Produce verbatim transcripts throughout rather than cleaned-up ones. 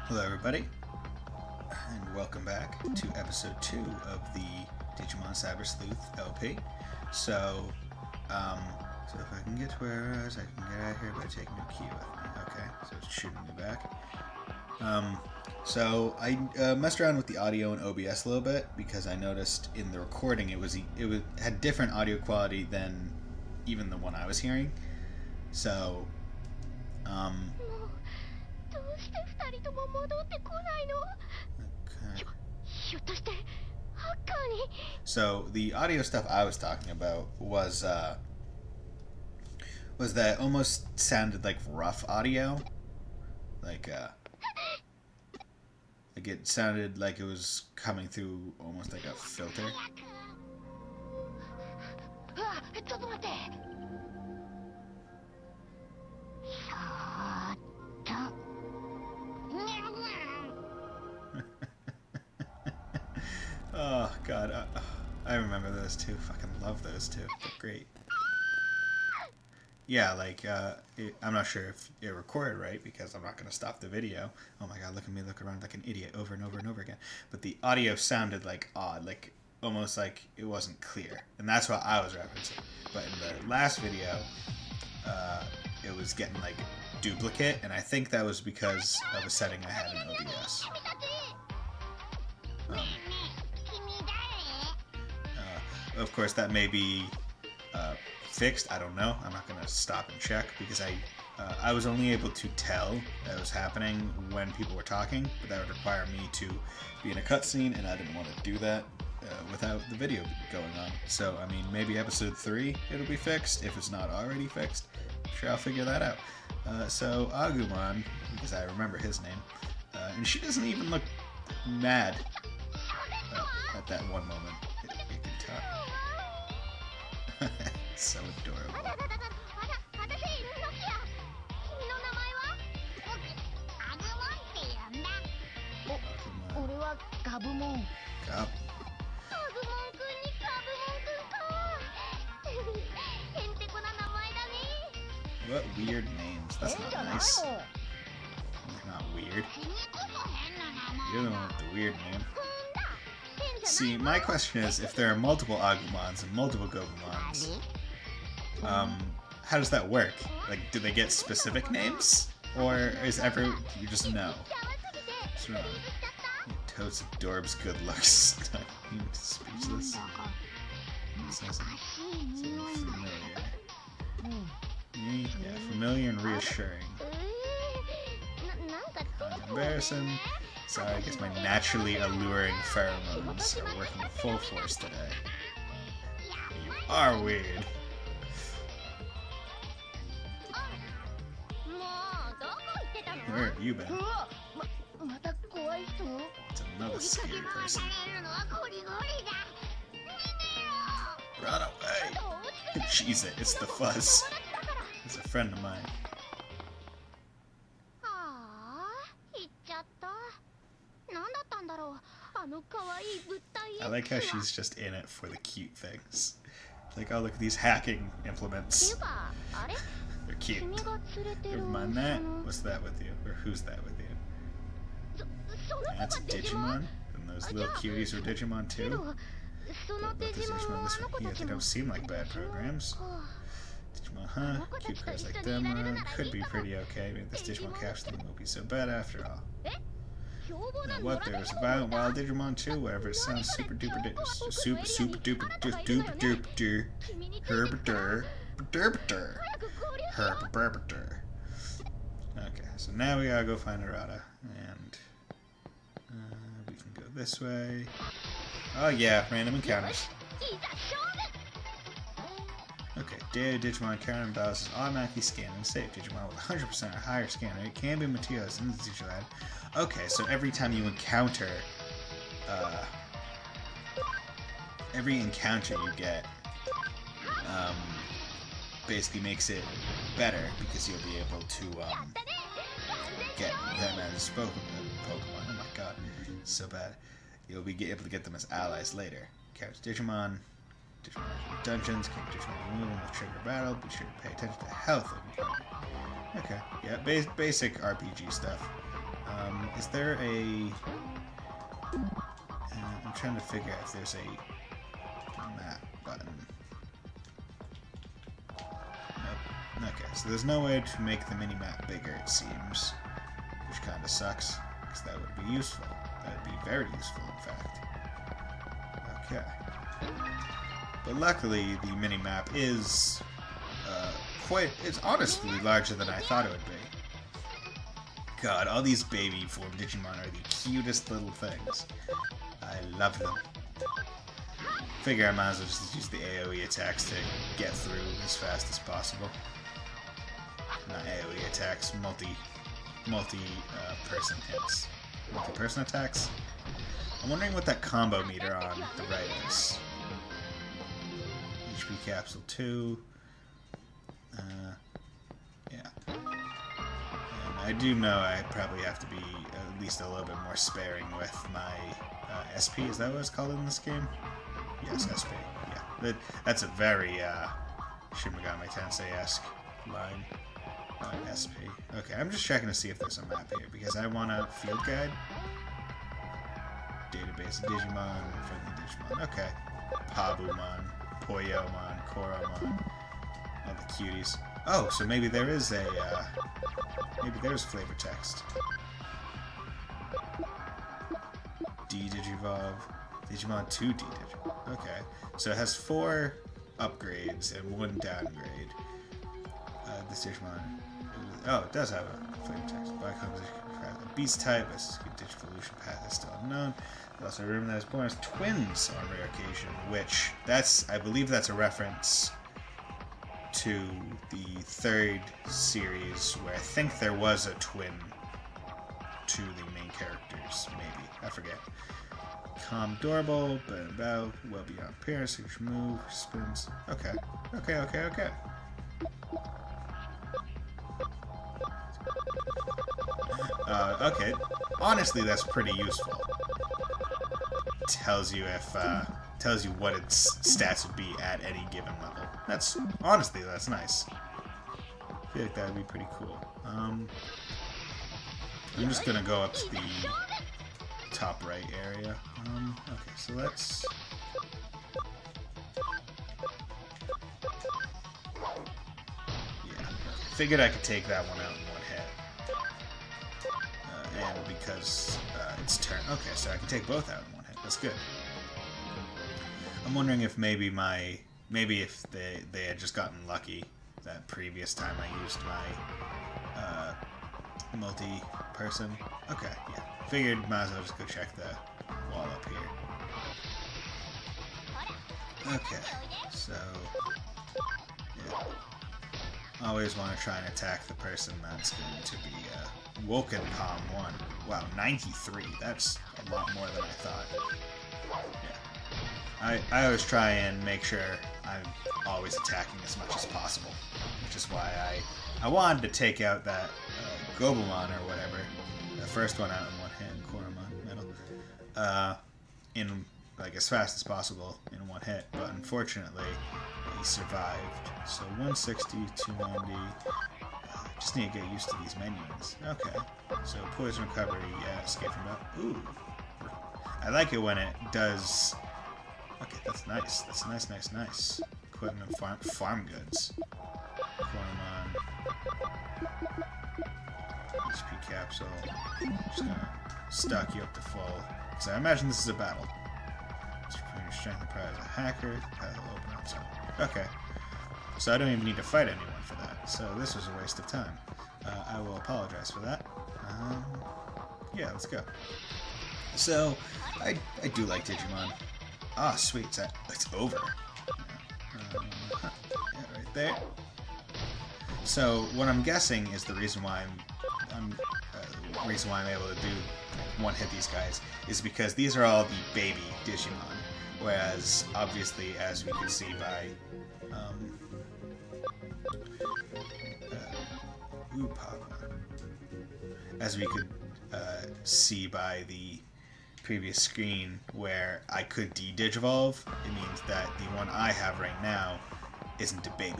Hello everybody, and welcome back to episode two of the Digimon Cyber Sleuth L P. So, um, so if I can get to where I was, I can get out of here by taking a key with me. Okay, so it's shooting me back. Um, so I uh, messed around with the audio in O B S a little bit because I noticed in the recording it was it was had different audio quality than even the one I was hearing. So, um. Okay. So the audio stuff I was talking about was uh, was that almost sounded like rough audio, like uh, like it sounded like it was coming through almost like a filter. Oh god, uh, I remember those two. Fucking love those two. They're great. Yeah, like, uh, it, I'm not sure if it recorded right because I'm not going to stop the video. Oh my god, look at me look around like an idiot over and over and over again. But the audio sounded like odd, like almost like it wasn't clear. And that's what I was referencing. But in the last video, uh, it was getting like duplicate, and I think that was because of a setting I had in O B S. Um, uh, of course, that may be uh, fixed. I don't know. I'm not going to stop and check because I uh, I was only able to tell that was happening when people were talking, but that would require me to be in a cutscene, and I didn't want to do that uh, without the video going on. So, I mean, maybe episode three it'll be fixed. If it's not already fixed, I'm sure I'll figure that out. Uh, so, Agumon, because I remember his name, uh, and she doesn't even look mad uh, at that one moment. It, it can talk. So adorable. Agumon. Gab. What weird names. That's not nice. That's not weird. You're the one with the weird name. See, my question is, if there are multiple Agumons and multiple Gobumons, um, how does that work? Like, do they get specific names? Or is every... you just know? What's wrong? Totes adorbs good looks. I'm speechless. Sounds familiar. Yeah, familiar and reassuring. Embarrassing. Sorry, I guess my naturally alluring pheromones are working full force today. You are weird. Where have you been? It's another scary person. Run away! Jeez, it, it's the Fuzz. He's a friend of mine. I like how she's just in it for the cute things. Like, oh, look at these hacking implements. They're cute. Never mind that. What's that with you? Or who's that with you? That's a Digimon? And those little cuties are Digimon too? But this Digimon, this one here, they don't seem like bad programs. Digimon, huh? Cute cars like them uh, could be pretty okay. Maybe this Digimon capsule won't be so bad after all. Now what there's a violent wild Digimon too, whatever it sounds super duper duper super super duper duper duper duper herbitor derbitor herbitor. Okay, so now we gotta go find Arata, and uh, we can go this way. Oh yeah, random encounters. Okay, daily Digimon encounter and dials is automatically scanned and saved. Digimon with one hundred percent or higher scan rate can be materialized in the Digilab. Okay, so every time you encounter, uh, every encounter you get, um, basically makes it better because you'll be able to, um, get them as Pokemon. Oh my god, so bad. You'll be able to get them as allies later. Catch Digimon, Digimon dungeons, catch Digimon removing the trigger battle. Be sure to pay attention to health of your opponent. Okay, yeah, bas basic R P G stuff. Um, is there a... Uh, I'm trying to figure out if there's a map button. Nope. Okay, so there's no way to make the mini-map bigger, it seems. Which kind of sucks, because that would be useful. That would be very useful, in fact. Okay. But luckily, the mini-map is uh, quite... It's honestly larger than I thought it would be. God, all these baby form Digimon are the cutest little things. I love them. Figure I might as well just use the AoE attacks to get through as fast as possible. Not AoE attacks, multi... multi uh, person hits. Multi-person attacks? I'm wondering what that combo meter on the right is. H P capsule two. Uh, yeah. And I do know I probably have to be at least a little bit more sparing with my uh, S P. Is that what it's called in this game? Yes, S P. Yeah. That, that's a very uh, Shin Megami Tensei-esque line. Uh, S P. Okay, I'm just checking to see if there's a map here, because I want a field guide. Database of Digimon, friendly Digimon. Okay. Pabumon, Poyomon, Koromon. All the cuties. Oh, so maybe there is a, uh, maybe there's flavor text. D-Digivolve. Digimon two D-Digivolve. Okay. So it has four upgrades and one downgrade. Uh, this Digimon... Oh, it does have a flavor text. A beast type, a Digivolution path is still unknown. Also, remember that was born as twins on rare occasion, which, that's, I believe that's a reference to the third series, where I think there was a twin to the main characters, maybe. I forget. Calm, durable, but about, well beyond appearance, each move, spins. Okay. Okay, okay, okay. Uh, okay. Honestly, that's pretty useful. Tells you if, uh, tells you what its stats would be at any given level. That's, honestly, that's nice. I feel like that would be pretty cool. Um, I'm just gonna go up to the top right area. Um, okay, so let's... Yeah, figured I could take that one out in one hit. Uh, and because uh, it's turn... Okay, so I can take both out in one hit. That's good. I'm wondering if maybe my... Maybe if they, they had just gotten lucky that previous time I used my uh, multi-person. Okay, yeah. Figured might as well just go check the wall up here. Okay, so... Yeah. Always want to try and attack the person that's going to be uh, Woken Palm one. Wow, ninety-three. That's a lot more than I thought. Yeah. I, I always try and make sure I'm always attacking as much as possible, which is why I I wanted to take out that uh, Gobelmon or whatever, the first one out in one hit, Koromon, metal, uh, in like as fast as possible in one hit, but unfortunately he survived. So one sixty, two ninety. Uh, just need to get used to these menus. Okay, so poison recovery, yeah, escape from that. Ooh, I like it when it does. Okay, that's nice. That's nice, nice, nice. Equipment, farm, farm goods. Koromon. H P capsule. Just gonna stock you up to full. Because I imagine this is a battle. Just put your strength and pride as a hacker. Path will open up. So, okay. So I don't even need to fight anyone for that. So this was a waste of time. Uh, I will apologize for that. Um, yeah, let's go. So, I, I do like Digimon. Ah, oh, sweet. It's, it's over. Yeah. Um, huh. Yeah, right there. So what I'm guessing is the reason why I'm, I'm uh, reason why I'm able to do one hit these guys is because these are all the baby Digimon, whereas obviously, as we can see by um, uh, ooh, Papa, as we could uh, see by the previous screen where I could de-digivolve, it means that the one I have right now isn't a baby.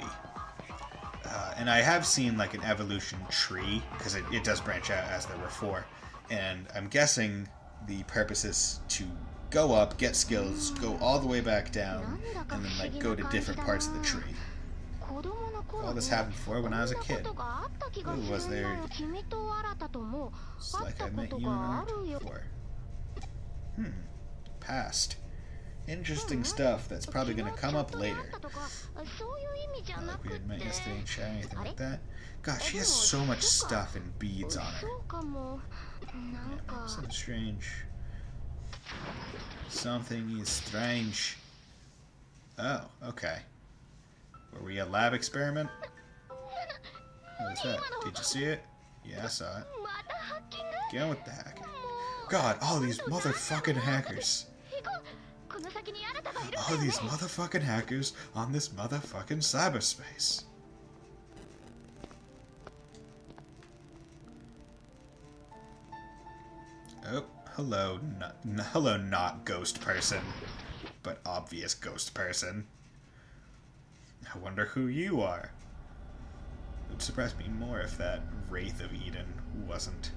Uh, and I have seen like an evolution tree, because it, it does branch out as there were four, And I'm guessing the purpose is to go up, get skills, go all the way back down, and then like go to different parts of the tree. All this happened before when I was a kid. Ooh, was there... It's like I met you in art before. Hmm. Past. Interesting stuff that's probably going to come up later. Not like we had met yesterday and shared anything like that. God, she has so much stuff and beads on her. Yeah, something strange. Something is strange. Oh, okay. Were we a lab experiment? What was that? Did you see it? Yeah, I saw it. Get on with the hacking. God, all these motherfucking hackers. All these motherfucking hackers on this motherfucking cyberspace. Oh, hello, no, hello, not ghost person, but obvious ghost person. I wonder who you are. It would surprise me more if that Wraith of Eden wasn't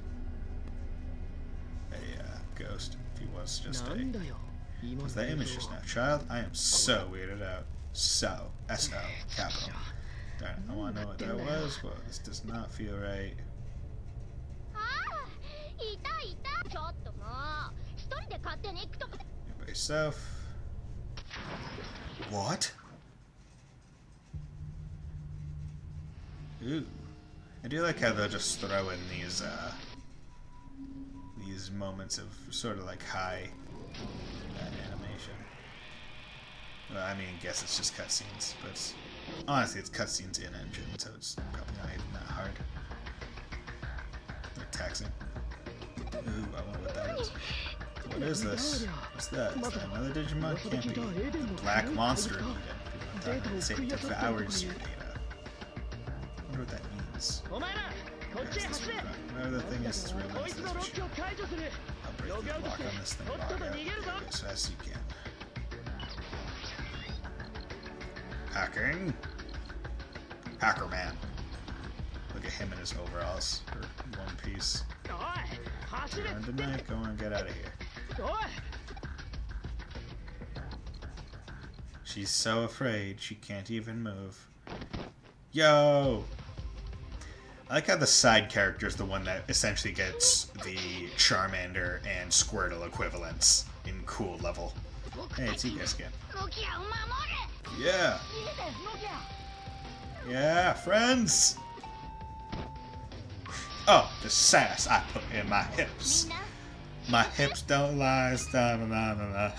a uh, ghost. If he was just a... Was that image just now? Child, I am so weirded out. So. S O. Capital. Darn it, I want to know what that was, but this does not feel right. Everybody safe. What? Ooh. I do like how they'll just throw in these, uh... these moments of sort of like high uh, animation. Well, I mean, I guess it's just cutscenes, but it's, honestly, it's cutscenes in engine, so it's probably not even that hard. They're taxing. Ooh, I wonder what that is. What is this? What's that? Is that another Digimon? Can't be. The Black Monster Eden. People are talking about it devours your data. I wonder what that means. Whatever the thing is, it's real nice. That's for sure. I'll break the lock on this thing. Log out as fast as you can. Hacking. Hacker man. Look at him in his overalls. Or one piece. Turn tonight. Go on, get out of here. She's so afraid she can't even move. Yo! I like how the side character is the one that essentially gets the Charmander and Squirtle equivalents in cool level. Hey, it's you guys again. Yeah! Yeah, friends! Oh, the sass I put in my hips. My hips don't lie, da da da da.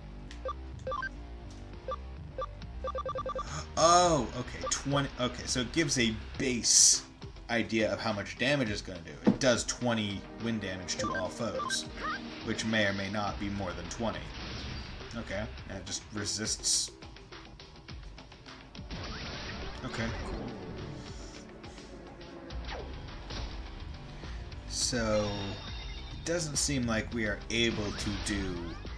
Oh, okay, twenty. Okay, so it gives a base idea of how much damage it's going to do. It does twenty wind damage to all foes, which may or may not be more than twenty. Okay, and it just resists. Okay, cool. So, it doesn't seem like we are able to do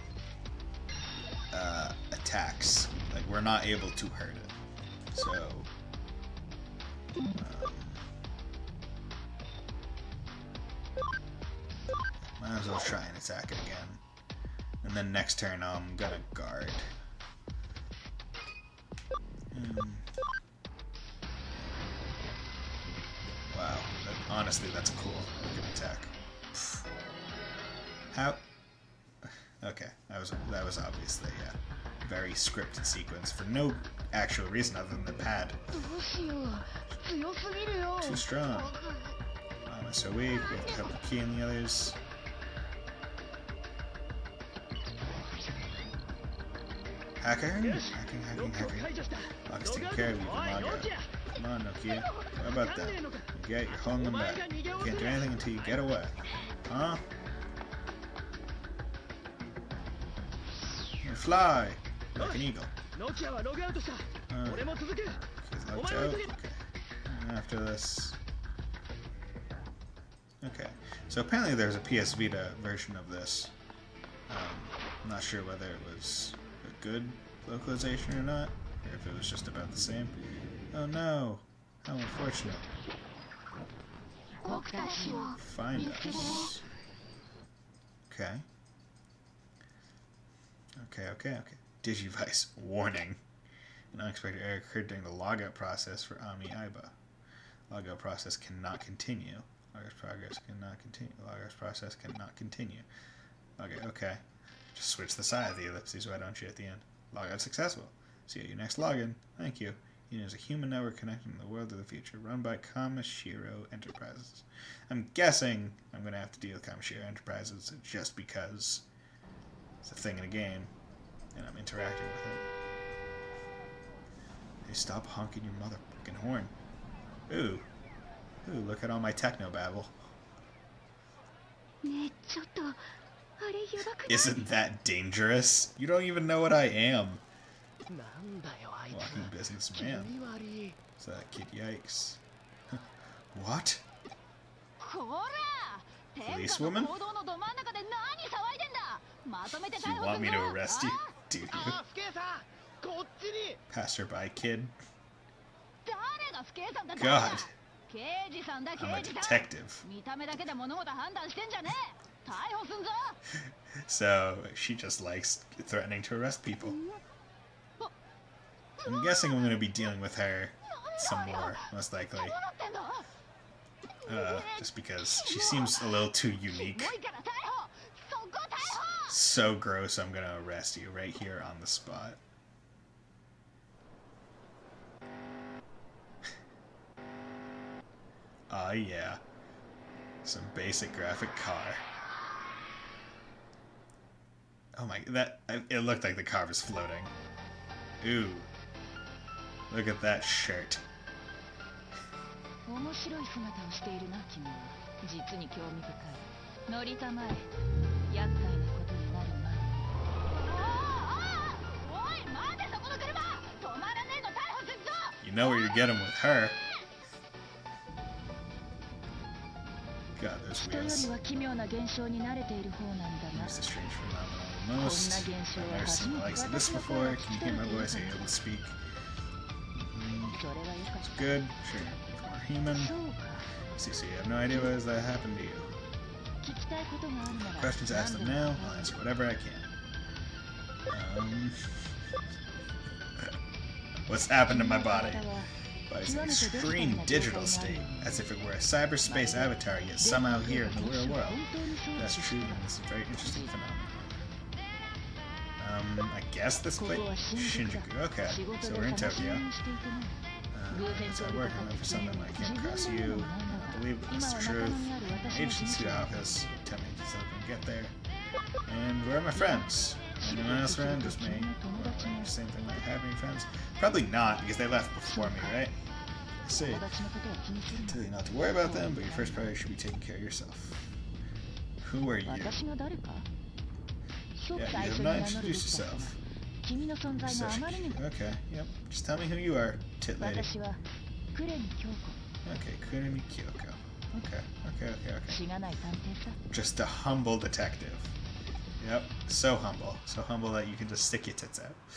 uh, attacks. Like, we're not able to hurt it. So, um, might as well try and attack it again. And then next turn I'm gonna guard. Um, wow, that, honestly that's cool. Good attack. How? Okay, that was that was obviously yeah, very scripted sequence for no actual reason other than the pad. Too strong. I'm so weak. We have to help the key and the others. Hacker? Hacking, hacking, hacking. Lock is taking care of you. You can log out. Come on, Nokia. What about that? You get, you're holding them back. You can't do anything until you get away. Huh? You fly like an eagle. Uh, he's locked out. Okay. And after this. Okay. So apparently there's a P S Vita version of this. Um, I'm not sure whether it was a good localization or not, or if it was just about the same. Oh no! How unfortunate. Find us. Okay. Okay, okay, okay. Digivice. Warning. An unexpected error occurred during the logout process for Ami Aiba. Logout process cannot continue. Logout progress cannot continue. Logout process cannot continue. Okay, okay. Just switch the side of the ellipses, why don't you, at the end? Logout successful. See you at your next login. Thank you. It is a human network connecting the world of the future, run by Kamishiro Enterprises. I'm guessing I'm going to have to deal with Kamishiro Enterprises just because it's a thing in a game, and I'm interacting with it. Hey, stop honking your motherfucking horn. Ooh. Ooh, look at all my techno babble. Isn't that dangerous? You don't even know what I am. Walking businessman. Is that kid? Yikes. What? Police woman? You want me to arrest you? Do you? Passerby kid. God. I'm a detective. So, she just likes threatening to arrest people. I'm guessing I'm going to be dealing with her some more, most likely. Uh, just because she seems a little too unique. So gross, I'm going to arrest you right here on the spot. Ah, uh, yeah. Some basic graphic car. Oh my, that, it looked like the car was floating. Ooh. Look at that shirt. You know where you're getting with her. God, those wheels. Here's the strange phenomenon the most. I've never seen the likes of this before. Can you hear my voice? Are you able to speak? Mm, it's good. Sure. More human. See, see, I have no idea what is that happened to you. Questions, ask them now. I'll answer whatever I can. Um, what's happened to my body? Body's an extreme digital state, as if it were a cyberspace avatar, yet somehow here in the real world. That's true, and this is a very interesting phenomenon. Um, I guess this place? Shinjuku. Okay, so we're in Tokyo. Uh, so I work on for something I came across you. I believe it's the truth. Agency office. Tell me just so I can get there. And where are my friends? Anyone else around? Just me? Well, same thing like having friends? Probably not, because they left before me, right? I see. I tell you not to worry about them, but your first priority should be taking care of yourself. Who are you? Yeah, you have not introduced yourself. Okay, yep. Just tell me who you are, tit lady. Okay, Kuremi Kyoko. Okay, okay, okay, okay. Just a humble detective. Yep, so humble. So humble that you can just stick your tits out.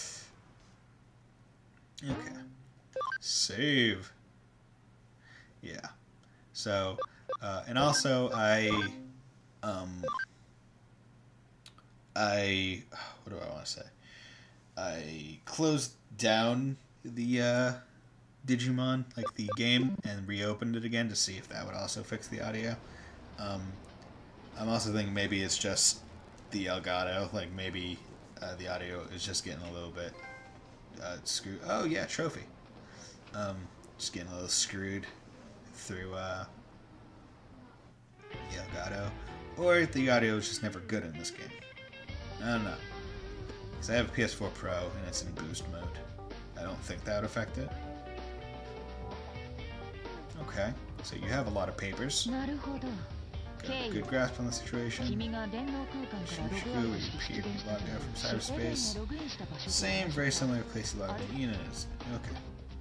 Okay. Save. Yeah. So, uh, and also I, um, I, what do I want to say? I closed down the, uh, Digimon, like the game, and reopened it again to see if that would also fix the audio. Um, I'm also thinking maybe it's just the Elgato, like maybe uh, the audio is just getting a little bit uh, screwed. Oh yeah, trophy. Um, just getting a little screwed through uh, the Elgato, or the audio is just never good in this game. I don't know, because I have a P S four Pro and it's in boost mode. I don't think that would affect it. Okay, so you have a lot of papers. Got a good grasp on the situation. Shinjuku, where you appear to be logged out from cyberspace. Same, very similar place you logged in is. Okay.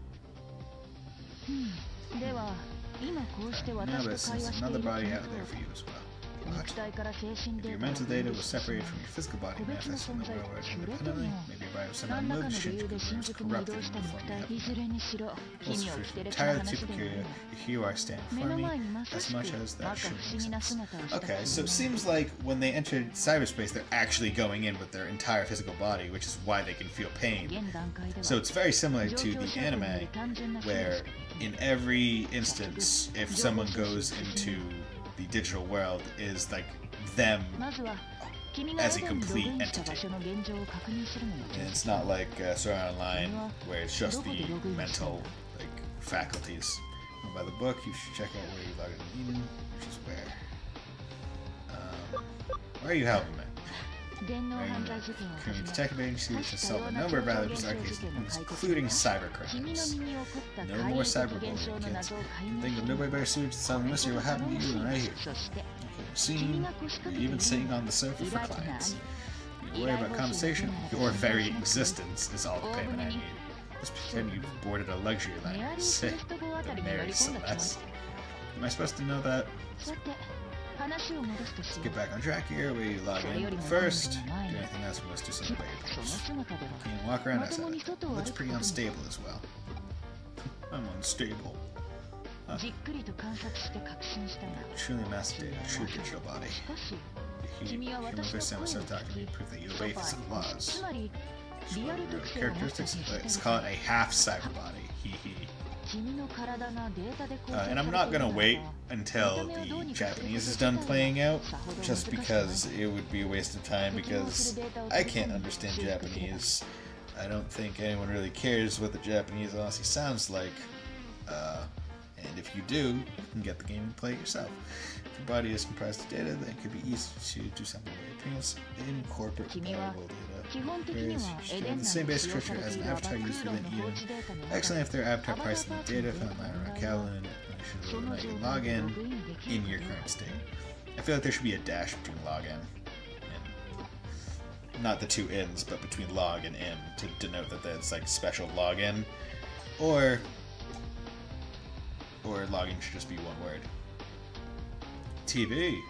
Okay. Now there's another body out there for you as well. What? If your mental data was separated from your physical body, manifested in the real world independently, maybe nearby with some unloaded Shinjuku was corrupted in the form of also for entirely too peculiar. You are stand for me as much as that should make sense. Okay, so it seems like when they entered cyberspace, they're actually going in with their entire physical body, which is why they can feel pain. So it's very similar to the anime, where in every instance, if someone goes into the digital world, is like them as a complete entity. And it's not like uh, Sword Art Online, where it's just the mental like faculties. And by the book, you should check out where you log in Eden, which is where. Um, where are you helping me? Community Detective Agency, which has solved a number of rather bizarre cases, including cybercrimes. No more cyberbullying, kids. Think of nobody better suited to solve the mystery what happened to you than right here. Scene, you're even sitting on the sofa for clients. You worry about compensation, your very existence is all the payment I need. Just pretend you've boarded a luxury liner. Sick. The Mary Celeste. Am I supposed to know that? Let's get back on track here. We log in first. Do anything else, we must do something about you can walk around outside. It looks pretty unstable as well. I'm unstable. Huh. Truly master data, true digital body. Human person was so talking to me prove that you obey physical laws. Characteristics, let's call it a half cyber body. Hee hee. Uh, and I'm not gonna wait until the Japanese is done playing out, just because it would be a waste of time, because I can't understand Japanese. I don't think anyone really cares what the Japanese honestly sounds like. Uh, And if you do, you can get the game and play it yourself. If your body is comprised of data, then it could be easy to do something with appearance in corporate valuable data. Whereas you have the same basic structure as an avatar used within Eden. Excellent if their avatar priced in the data found lying around Kowloon, and you can log in in your current state. I feel like there should be a dash between login and not the two ins, but between log and in to denote that that's like special login, or. Or login should just be one word. T V.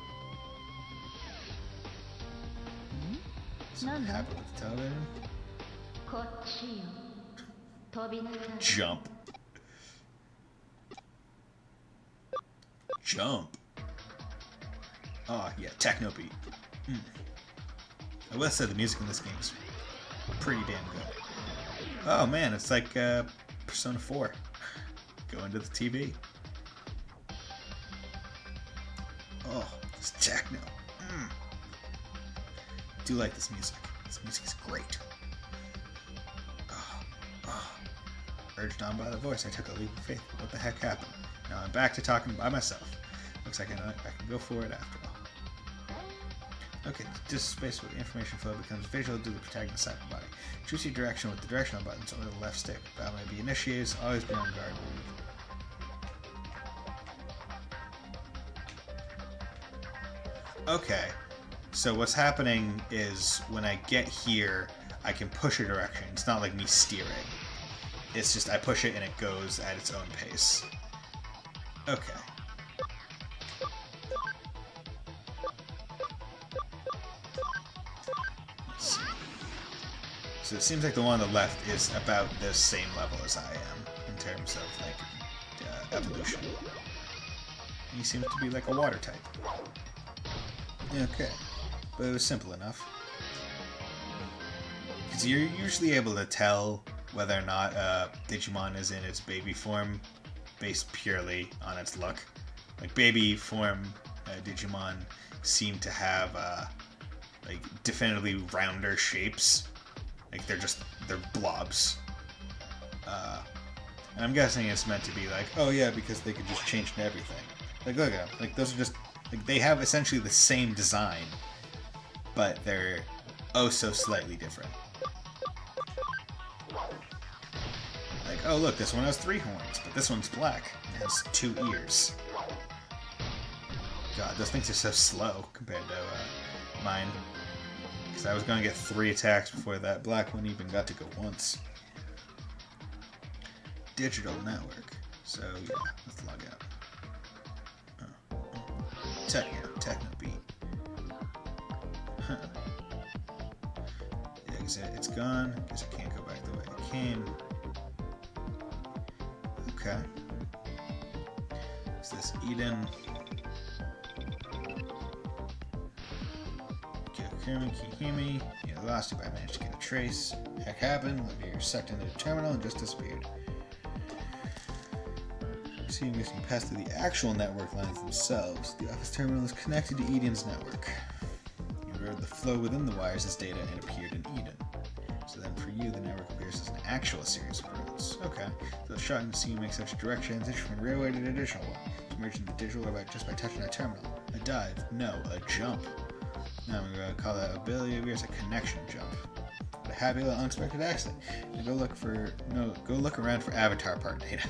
Something happened with the television. Jump. Jump. Oh yeah, techno beat. Mm. I will say the music in this game is pretty damn good. Oh man, it's like uh, Persona four. Go into the T V. Oh, this techno. Mm. I do like this music. This music is great. Oh, oh. Urged on by the voice, I took a leap of faith. What the heck happened? Now I'm back to talking by myself. Looks like I, know I can go for it after all. Okay, this space where the information flow becomes visual due to the protagonist's cyber body. Choose your direction with the directional buttons or the left stick. Battle may be initiated, so always be on guard. Okay, so what's happening is when I get here, I can push a direction. It's not like me steering. It's just I push it and it goes at its own pace. Okay. Let's see. So it seems like the one on the left is about the same level as I am in terms of like uh, evolution. He seems to be like a water type. Okay, but it was simple enough. Because you're usually able to tell whether or not uh, Digimon is in its baby form based purely on its look. Like baby form uh, Digimon seem to have uh, like definitively rounder shapes. Like they're just they're blobs. Uh, and I'm guessing it's meant to be like, oh yeah, because they could just change to everything. Like look at them. Like those are just like they have essentially the same design, but they're oh so slightly different. Like, oh look, this one has three horns, but this one's black and has two ears. God, those things are so slow compared to uh, mine. Because I was going to get three attacks before that black one even got to go once. Digital network. So yeah, let's log out. Oh, oh. Techno, techno beat. Huh. Is it? It's gone. Guess I can't go back the way I came. Okay. Is this Eden? Can you hear me? You lost it, but I managed to get a trace. Heck happened. You're sucked into the terminal and just disappeared. See, you missing past through the actual network lines themselves. The office terminal is connected to Eden's network. You wrote the flow within the wires as data and appeared in Eden. So then for you, the network appears as an actual series of roads. Okay. So it's shocking to see you make such a direct transition from railway to an additional one. To merge into digital or by, just by touching a terminal. A dive. No, a jump. Now I'm going to call that ability of yours a connection jump. But a happy little unexpected accident. Now go look for no. Go look around for avatar part data.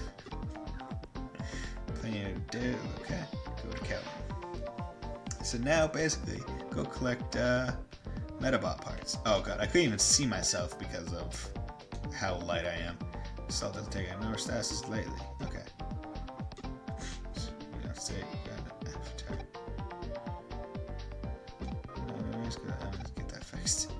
Plenty of data. Okay. Go to Kelly. So now basically go collect uh, Metabot parts. Oh god, I couldn't even see myself because of how light I am. Salt doesn't take any more statuses lately. Okay. So you have to say avatar. Let's go ahead and get that fixed.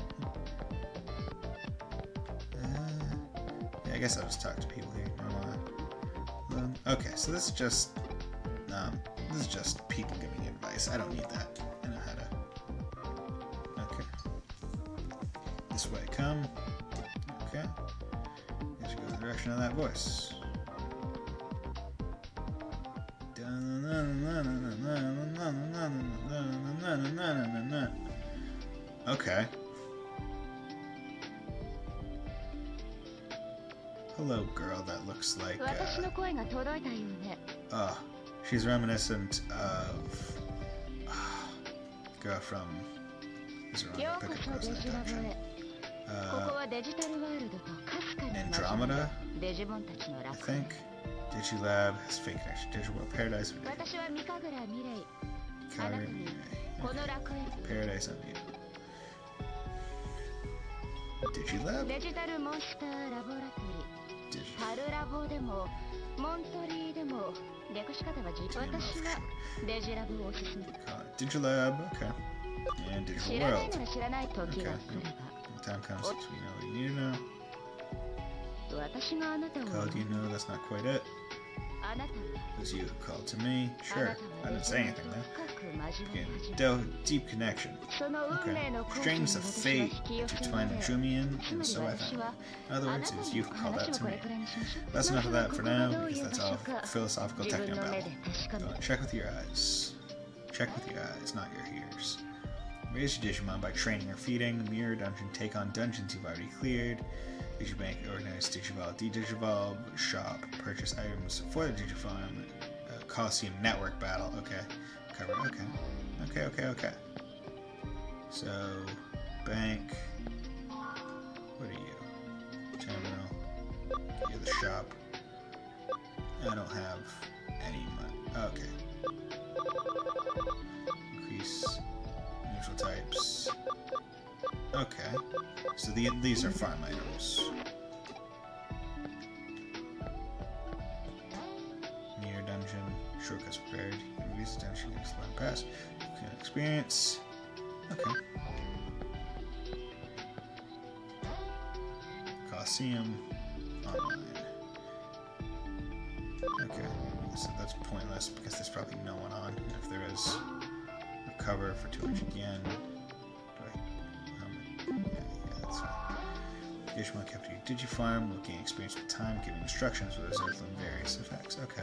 Uh, yeah, I guess I'll just talk to people here. Um, okay, so this is just um, this is just people giving advice. I don't need that. I know how to. Okay. This way, come. Okay. Let's go in the direction of that voice. Okay. Hello, girl that looks like, uh... Uh, she's reminiscent of... Uh, girl from... Is it wrong? Pick a person dungeon. Uh... Andromeda? I think. Digilab has fake connection. Digiworld Paradise. Kagura. Okay. Paradise on you. Digilab? Digi Digilab, okay. And Digital World. Okay. When the time comes, we know what you need to know. Called you know that's not quite it. It was you who called to me. Sure. I didn't say anything though. Again, deep connection. Okay. Strings of fate intertwined Jumian, and so I found it. In other words, it was you who called out to me. That's enough of that for now, because that's all philosophical technobabble. Go on, check with your eyes. Check with your eyes, not your ears. Raise your Digimon by training or feeding. Mirror Dungeon, take on dungeons you've already cleared. Digibank, organize Digivolve, De-Digivolve, shop, purchase items for the Digifarm, uh, Coliseum network battle. Okay, cover. Okay, okay, okay, okay. So, bank. What are you? Terminal. You're the shop. I don't have any money. Okay. Increase neutral types. Okay, so the, these are farm items. Mirror dungeon, shortcuts prepared. Increase dungeon, excellent pass. Okay, experience. Okay. Coliseum online. Okay, so that's pointless because there's probably no one on. And if there is, recover for two hundred yen. Digimon kept your Digifarm will gain experience with time, giving instructions will result in various effects. Okay.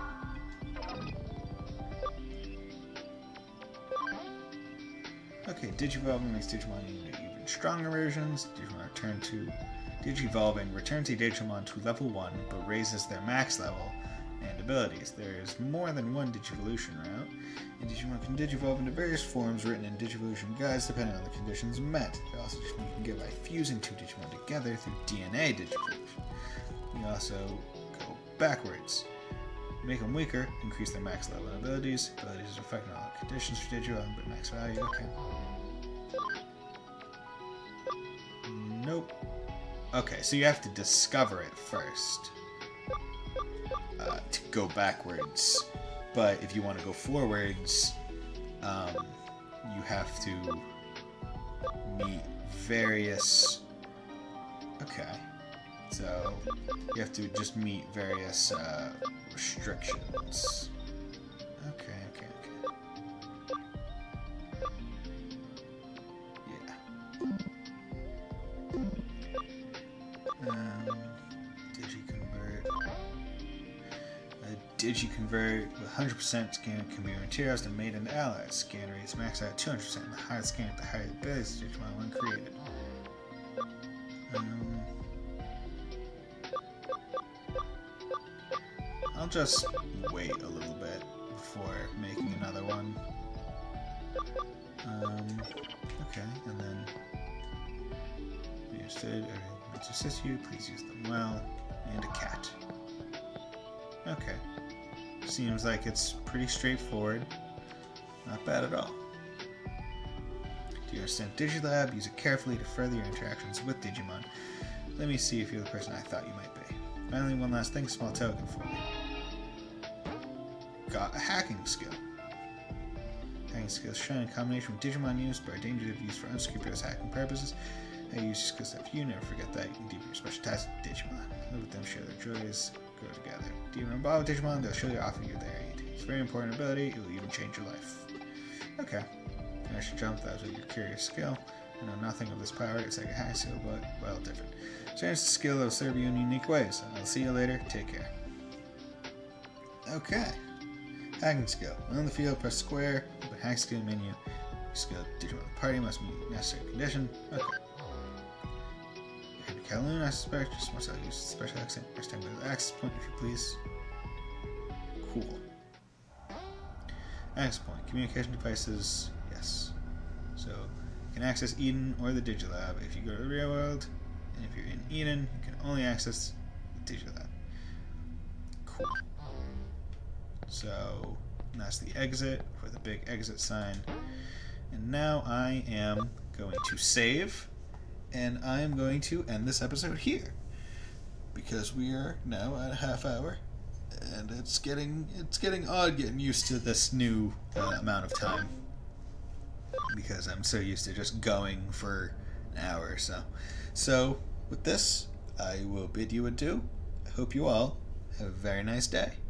Okay, Digivolving makes Digimon into even stronger versions. Digimon return to Digivolving returns a Digimon to level one, but raises their max level and abilities. There is more than one Digivolution route, and Digimon can Digivolve into various forms written in Digivolution guides depending on the conditions met. There also Digimon can get by fusing two Digimon together through D N A Digivolution. You also go backwards. Make them weaker, increase their max level and abilities. Abilities are affecting all conditions for Digimon, but max value, okay. Nope. Okay, so you have to discover it first. Uh, to go backwards, but if you want to go forwards, um, you have to meet various... Okay. So, you have to just meet various uh, restrictions. Okay, okay, okay. Yeah. Um, Digi-convert. A Digi-convert with one hundred percent scan can be materials that made into allies. Scan rates max out at two hundred percent. The higher the scan, the higher the abilities Digimon when created. Um, I'll just wait a little bit before making another one. Um, okay, and then understood. Alright, to assist you, please use them well. And a cat. Okay. Seems like it's pretty straightforward. Not bad at all. Do you understand Digilab? Use it carefully to further your interactions with Digimon. Let me see if you're the person I thought you might be. Finally, one last thing, small token for me. Got a hacking skill. Hacking skills shine in combination with Digimon use, but are dangerous if used for unscrupulous hacking purposes. How you use your skills after you, never forget that. You can deepen your special ties with Digimon. Live with them, share their joys, grow together. Do you remember with Digimon? They'll show you often you're their aid. It's a very important ability, it will even change your life. Okay. I should jump, that was your curious skill. I know nothing of this power, it's like a high skill, but, well, different. Change the skill that will serve you in unique ways. I'll see you later, take care. Okay. Hacking skill. Within the field, press square, open hack skill menu. Your skill Digimon party must meet necessary condition. Okay. Kowloon, I suspect, just wants to use special accent. First time with the access point, if you please. Cool. Access point. Communication devices, yes. So, you can access Eden or the Digilab if you go to the real world. And if you're in Eden, you can only access the Digilab. Cool. So, that's the exit, for the big exit sign. And now I am going to save. And I am going to end this episode here because we are now at a half hour, and it's getting it's getting odd getting used to this new uh, amount of time because I'm so used to just going for an hour or so. So with this, I will bid you adieu. I hope you all have a very nice day.